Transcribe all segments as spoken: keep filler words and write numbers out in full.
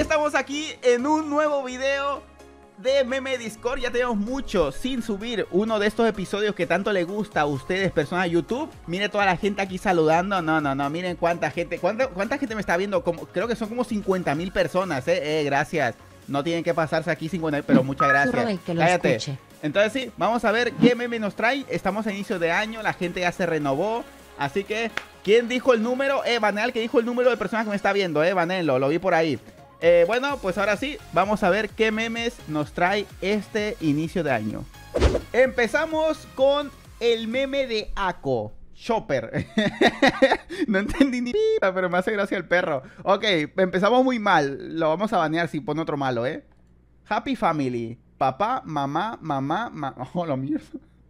estamos aquí en un nuevo video de Meme Discord. Ya tenemos mucho sin subir uno de estos episodios que tanto les gusta a ustedes, personas de YouTube. Miren toda la gente aquí saludando. No, no, no, miren cuánta gente. ¿Cuánta, cuánta gente me está viendo? Como, creo que son como cincuenta mil personas, eh, eh, gracias. No tienen que pasarse aquí cincuenta mil, pero muchas gracias. Cállate. Escuche. Entonces sí, vamos a ver qué meme nos trae. Estamos a inicio de año, la gente ya se renovó. Así que, ¿quién dijo el número? Eh, Vanel, que dijo el número de personas que me está viendo, eh, Vanel, lo, lo vi por ahí. Eh, bueno, pues ahora sí, vamos a ver qué memes nos trae este inicio de año. Empezamos con el meme de Ako, Chopper. No entendí ni p***, pero me hace gracia el perro. Ok, empezamos muy mal, lo vamos a banear si pone otro malo, eh. Happy Family. Papá, mamá, mamá, mamá. Oh, lo mío.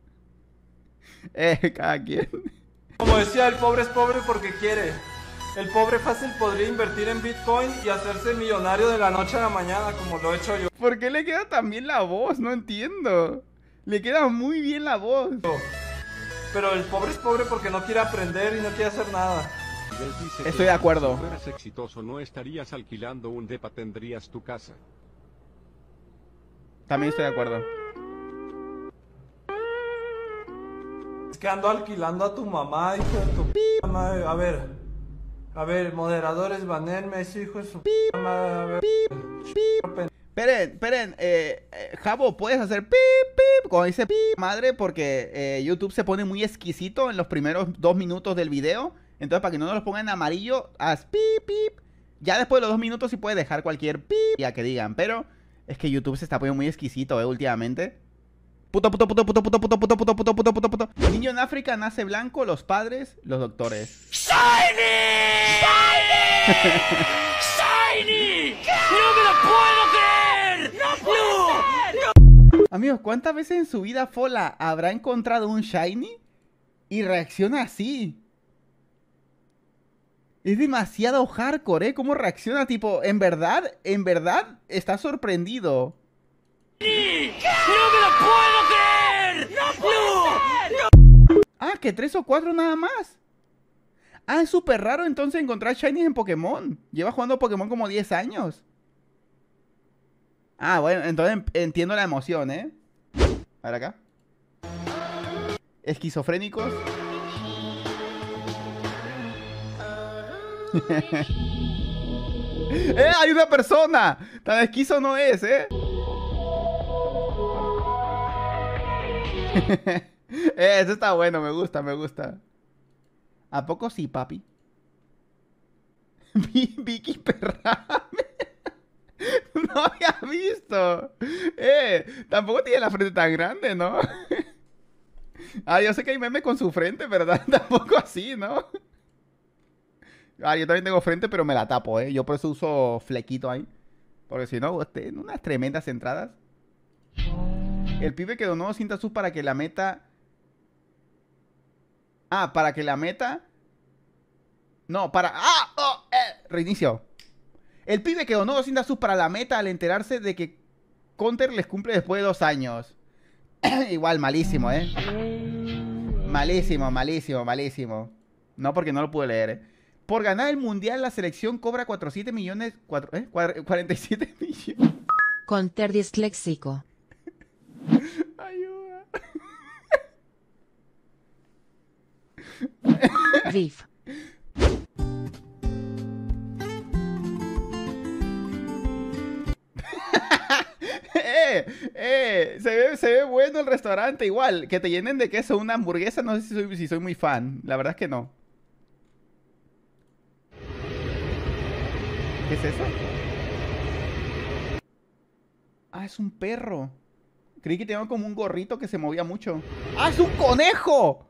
Eh, cada quien. Como decía, el pobre es pobre porque quiere. El pobre fácil podría invertir en Bitcoin y hacerse millonario de la noche a la mañana, como lo he hecho yo. ¿Por qué le queda tan bien la voz? No entiendo. Le queda muy bien la voz. Pero el pobre es pobre porque no quiere aprender y no quiere hacer nada. Estoy de acuerdo. Si fueras exitoso, no estarías alquilando un depa, tendrías tu casa. También estoy de acuerdo. Es que ando alquilando a tu mamá, hijo de tu p*** madre. A ver, a ver, moderadores, banenme, ese hijo de su p*** madre. A ver. Esperen, esperen, eh, eh, Jabo, ¿puedes hacer pip, pip? Cuando dice pip, madre, porque eh, YouTube se pone muy exquisito en los primeros dos minutos del video. Entonces, para que no nos lo pongan en amarillo, haz pip, pip. Ya después de los dos minutos sí puedes dejar cualquier pip, ya que digan, pero... Es que YouTube se está poniendo muy exquisito, eh, últimamente. Puto, puto, puto, puto, puto, puto, puto, puto, puto, puto, puto, puto. El niño en África nace blanco, los padres, los doctores. ¡Shiny! ¡Shiny! ¡Shiny! ¡No me lo puedo creer! ¡No puedo creer! Amigos, ¿cuántas veces en su vida Fola habrá encontrado un Shiny y reacciona así? Es demasiado hardcore, ¿eh? ¿Cómo reacciona? Tipo, en verdad, en verdad, está sorprendido. ¡No me lo puedo creer! ¡No puedo creer! ¡No! Ah, que tres o cuatro nada más. Ah, es súper raro entonces encontrar Shinies en Pokémon. Lleva jugando Pokémon como diez años. Ah, bueno, entonces entiendo la emoción, ¿eh? A ver acá. Esquizofrénicos. ¡Eh! ¡Hay una persona! Tan esquizo no es, ¿eh? Eh, eso está bueno, me gusta, me gusta. ¿A poco sí, papi? Vicky Perrame. No había visto. Eh, tampoco tiene la frente tan grande, ¿no? Ah, yo sé que hay meme con su frente, ¿verdad? Tampoco así, ¿no? Ah, yo también tengo frente, pero me la tapo, ¿eh? Yo por eso uso flequito ahí. Porque si no, tiene unas tremendas entradas. El pibe que donó cinta sus para que la meta... Ah, para que la meta... No, para... ¡Ah! Oh, eh. Reinicio. El pibe que donó cinta sus para la meta al enterarse de que Counter les cumple después de dos años. Igual, malísimo, ¿eh? Malísimo, malísimo, malísimo. No, porque no lo pude leer, ¿eh? Por ganar el mundial, la selección cobra cuarenta y siete millones... cuatro, ¿eh? cuarenta y siete millones. Counter disléxico. Ayuda. V I F. eh, eh, se ve, se ve bueno el restaurante. Igual, que te llenen de queso una hamburguesa. No sé si soy, si soy muy fan. La verdad es que no. ¿Qué es eso? Ah, es un perro. Creí que tenía como un gorrito que se movía mucho. ¡Ah, es un conejo!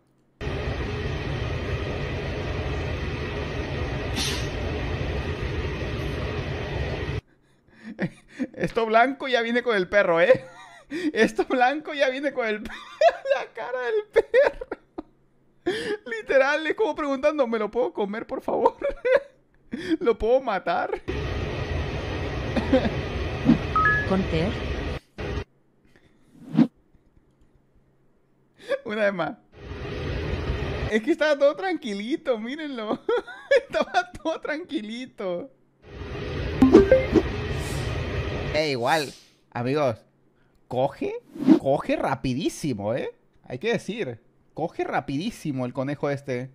Esto blanco ya viene con el perro, ¿eh? Esto blanco ya viene con el... La cara del perro. Literal, es como preguntando, ¿me lo puedo comer, por favor? ¿Lo puedo matar? Counter. Una vez más. Es que estaba todo tranquilito, mírenlo. Estaba todo tranquilito. Eh, igual, amigos, coge, coge rapidísimo, ¿eh? Hay que decir, coge rapidísimo el conejo este.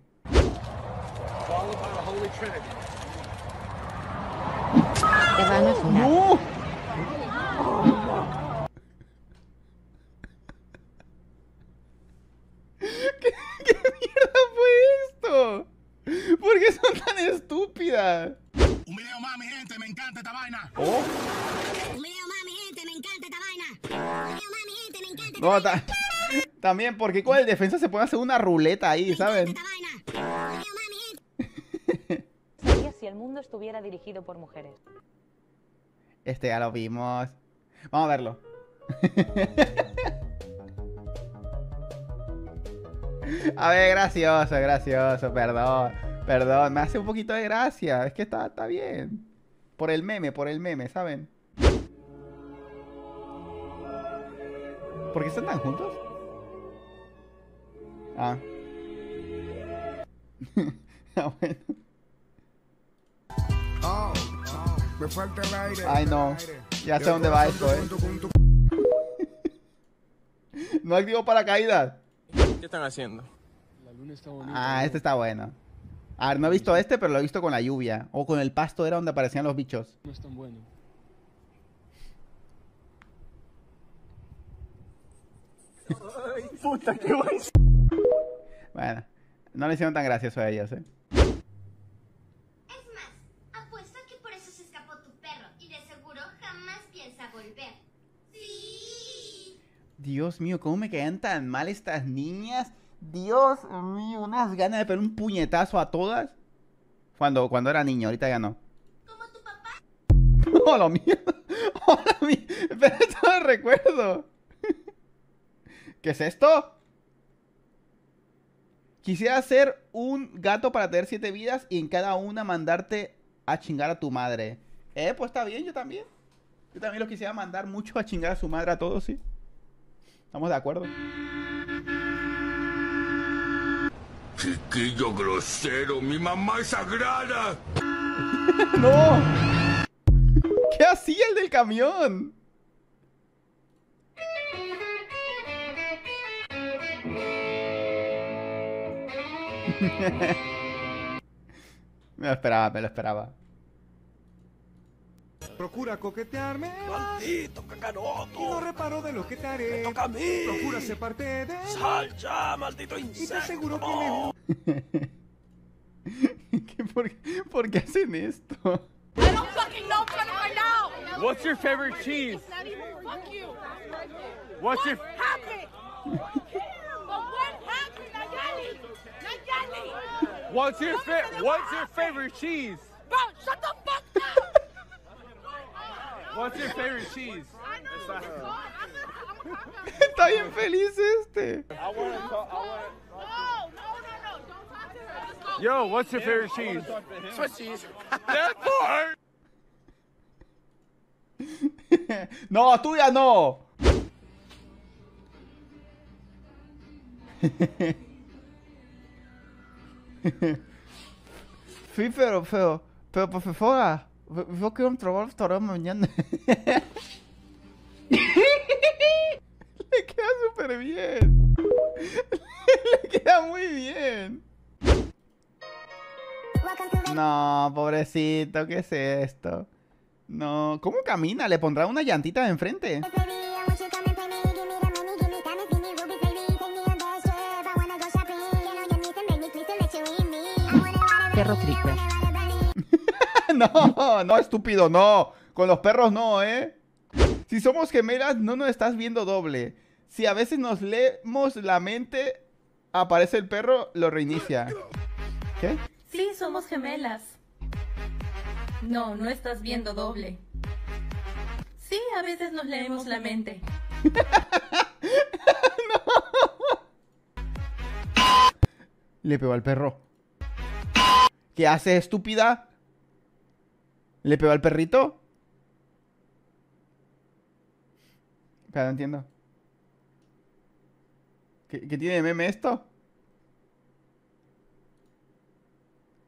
Te van a funar. ¡No! ¿Qué, qué mierda fue esto? ¿Por qué son tan estúpidas? Un video más, mi gente, me encanta esta vaina. Oh. Un video más, mi gente, me encanta esta vaina. Un video más, mi gente, me encanta esta No, ta también, porque con el defensa se puede hacer una ruleta ahí, ¿saben? vaina. Sería si el mundo estuviera dirigido por mujeres. Este ya lo vimos. Vamos a verlo. A ver, gracioso, gracioso, perdón. Perdón, me hace un poquito de gracia. Es que está, está bien. Por el meme, por el meme, ¿saben? ¿Por qué están tan juntos? Ah. Ah, bueno. Oh, oh, me falta el aire. Ay, no. Ya sé dónde va esto, eh. No activo paracaídas. ¿Qué están haciendo? La luna está bonita. Ah, este está bueno. A ver, no he visto este, pero lo he visto con la lluvia. O con el pasto era donde aparecían los bichos. No es tan bueno. Ay, puta, qué bueno. Bueno, no le hicieron tan gracioso a ellos, eh. Es más, apuesto a que por eso se escapó tu perro y de seguro jamás piensa volver. ¡Sí! Dios mío, ¿cómo me caían tan mal estas niñas? Dios mío, unas ganas de pegar un puñetazo a todas. Cuando, cuando era niño, ahorita ya no. ¿Como tu papá? ¡Oh, lo mío! ¡Oh, lo mío! Pero esto no recuerdo. ¿Qué es esto? Quisiera ser un gato para tener siete vidas y en cada una mandarte a chingar a tu madre. Eh, pues está bien, yo también. Yo también lo quisiera mandar mucho a chingar a su madre a todos, ¿sí? Estamos de acuerdo. Chiquillo grosero, mi mamá es sagrada. ¡No! ¿Qué hacía el del camión? Me lo esperaba, me lo esperaba. Procura coquetearme. Maldito cacaroto. Y no reparo de lo que te haré. Me toca a mí. Procura ser parte de. Sal ya, maldito Y te insecto. aseguro que me. ¿Qué, por, qué, ¿Por qué hacen esto? I don't fucking know, tell me right now. What's your favorite cheese? Not even fuck you. What's your What happened? But what happened, Nayeli? Nayeli! What's your fa What's your favorite cheese? Bro, shut the fuck up! What's your favorite cheese? I know. I'm gonna, I'm gonna Está bien feliz este. I want to talk. I want. No, no, no, no. Don't talk to her. Let's go. Yo, what's your favorite cheese? Swiss cheese. That part. No, tuya no. Sí, pero, pero, pero, profesora, yo quiero un trabajo para mañana. Le queda súper bien. Le queda muy bien. No, pobrecito, ¿qué es esto? No, ¿cómo camina? ¿Le pondrá una llantita de enfrente? Perro creeper. No, no, estúpido, no. Con los perros no, ¿eh? Si somos gemelas, no nos estás viendo doble. Si a veces nos leemos la mente, aparece el perro, lo reinicia. ¿Qué? Sí, somos gemelas. No, no estás viendo doble. Sí, a veces nos leemos la mente. Le pegó al perro. ¿Qué hace, estúpida? ¿Le pegó al perrito? Espera, no entiendo. ¿Qué, qué tiene de meme esto?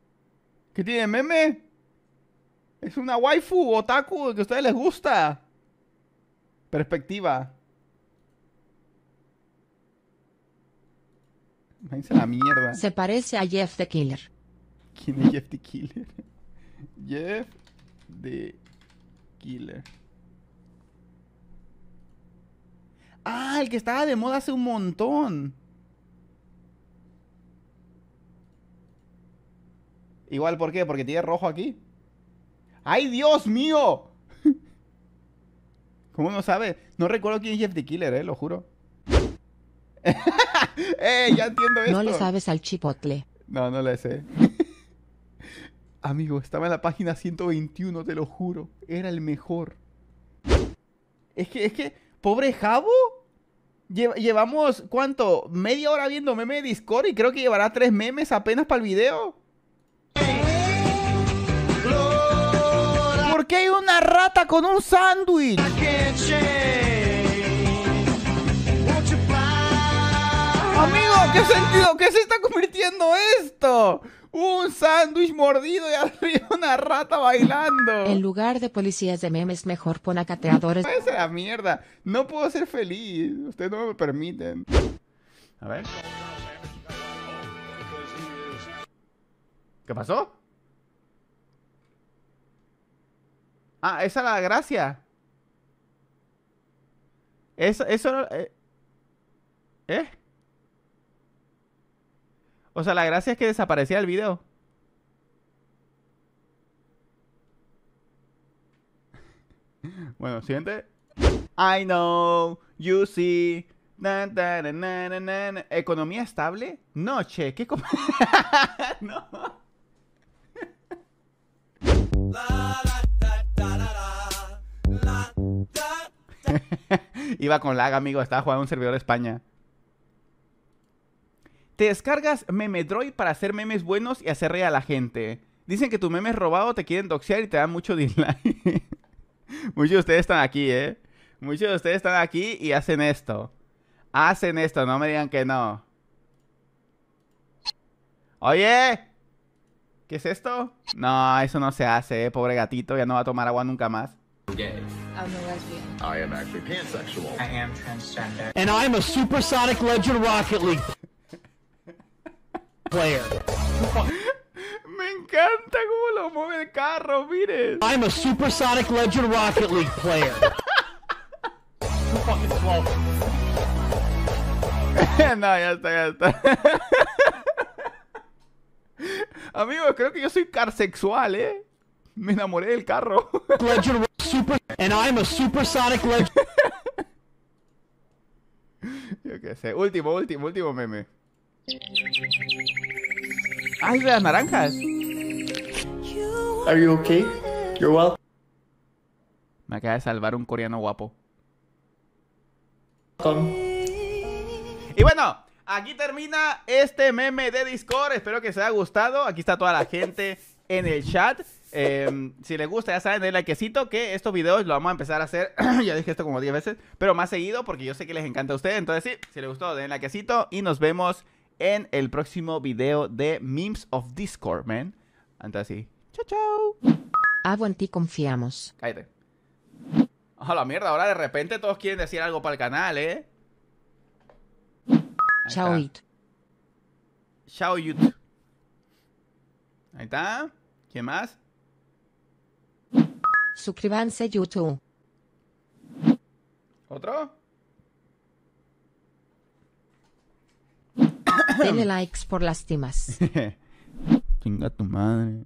¿Qué tiene de meme? Es una waifu otaku que a ustedes les gusta. Perspectiva. Váyanse a la mierda. Se parece a Jeff the Killer. ¿Quién es Jeff the Killer? Jeff the Killer. Ah, el que estaba de moda hace un montón. Igual, ¿por qué? Porque tiene rojo aquí. ¡Ay, Dios mío! ¿Cómo no sabe? No recuerdo quién es Jeff the Killer, eh, lo juro. ¡Eh, ya entiendo esto! No le sabes al chipotle. No, no le sé. Amigo, estaba en la página ciento veintiuno, te lo juro. Era el mejor. Es que, es que, pobre Jabo. Lle- llevamos, ¿cuánto? Media hora viendo meme de Discord y creo que llevará tres memes apenas para el video. ¿Por qué hay una rata con un sándwich? Amigo, ¿qué sentido? ¿Qué se está convirtiendo esto? Un sándwich mordido y arriba una rata bailando. En lugar de policías de memes, mejor pon a cateadores. Esa es la mierda. No puedo ser feliz. Ustedes no me permiten. A ver. ¿Qué pasó? Ah, esa es la gracia. Eso, eso no... Eh. ¿Eh? O sea, la gracia es que desaparecía el video. Bueno, siguiente. I know, you see. Na, na, na, na, na, na, na. ¿Economía estable? No, che, ¿qué com- No. Iba con lag, amigo. Estaba jugando un servidor de España. Te descargas Memedroid para hacer memes buenos y hacer reír a la gente. Dicen que tu meme es robado, te quieren doxear y te dan mucho dislike. Muchos de ustedes están aquí, ¿eh? Muchos de ustedes están aquí y hacen esto. Hacen esto, no me digan que no. Oye, ¿qué es esto? No, eso no se hace, ¿eh? Pobre gatito, ya no va a tomar agua nunca más. I'm a lesbian. I am actually pansexual. I am transgender. And I'm a Supersonic Legend Rocket League player. Me encanta cómo lo mueve el carro, miren. I'm a Supersonic Legend Rocket League player. Fucking slow. No, ya está, ya está. Amigos, creo que yo soy carsexual, ¿eh? Me enamoré del carro. Legend Super and I'm a Supersonic Legend. Yo qué sé. Último, último, último meme. ¡Ay, de las naranjas! Are you okay? You're well. Me acaba de salvar un coreano guapo. Y bueno, aquí termina este meme de Discord. Espero que os haya gustado. Aquí está toda la gente en el chat. Eh, si les gusta, ya saben, denle likecito, que estos videos lo vamos a empezar a hacer. Ya dije esto como diez veces, pero más seguido, porque yo sé que les encanta a ustedes. Entonces sí, si les gustó, denle likecito y nos vemos en el próximo video de Memes of Discord, man. Entonces sí, chao, chao. Abo, en ti confiamos. Cállate. A la mierda, ahora de repente todos quieren decir algo para el canal, ¿eh? Chao, it. Chao, YouTube. Ahí está. ¿Quién más? Suscríbanse YouTube. ¿Otro? Denle likes por lástimas. Chinga tu madre.